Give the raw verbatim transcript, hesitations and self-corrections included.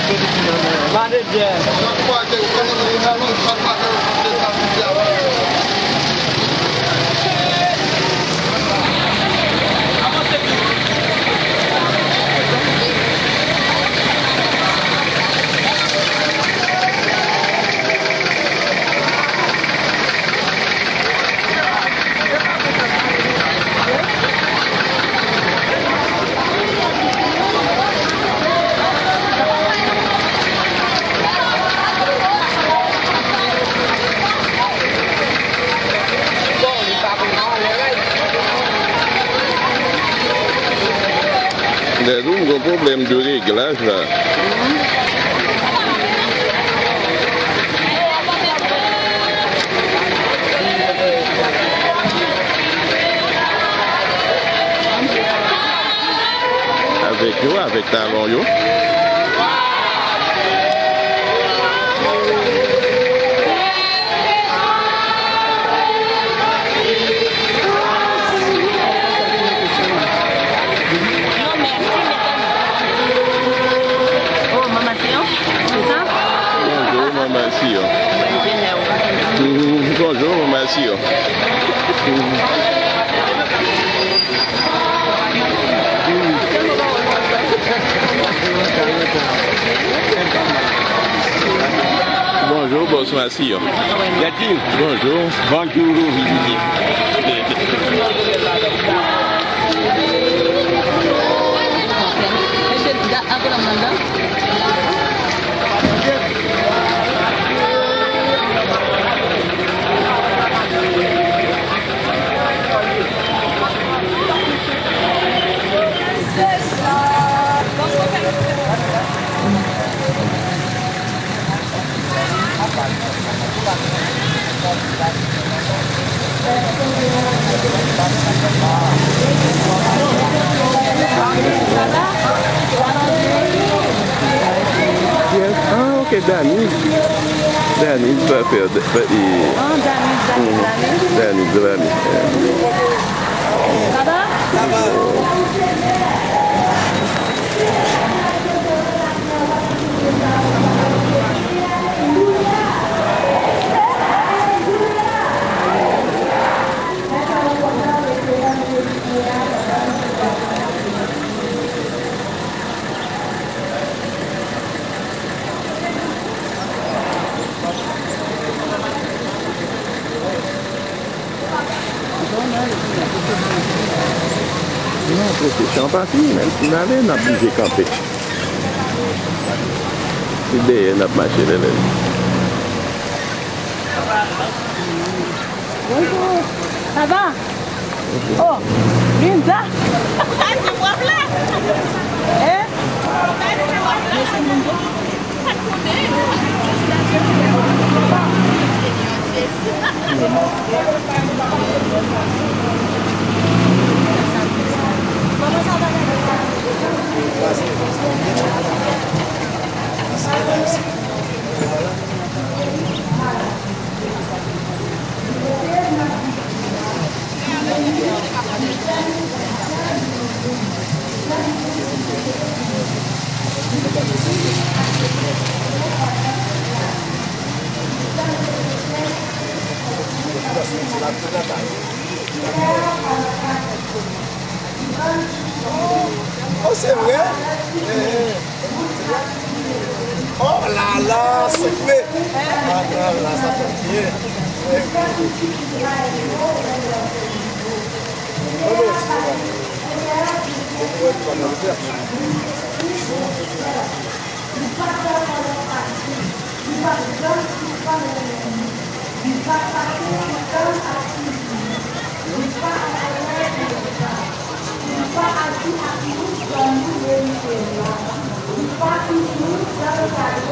Des un problème de réglage là. Avec eux, avec talon yo. Merci. Bonjour, merci. Bonjour, boss, merci. Bonjour. Bonjour. Yes. Ah, okay, Danny. Danny, pas faire. Oh, Danny, Danny, Danny, Danny. Ça va? Ça va. Non, procession pas finie, même si on allait, on a bougé camper. L'idée, on a marché de l'aile. Bonjour. Ça va? Oh, Linda. Tu vois là? Hein? Oh, c'est vrai? Oh là là, c'est vrai! Ah là là, ça fait bien! Pas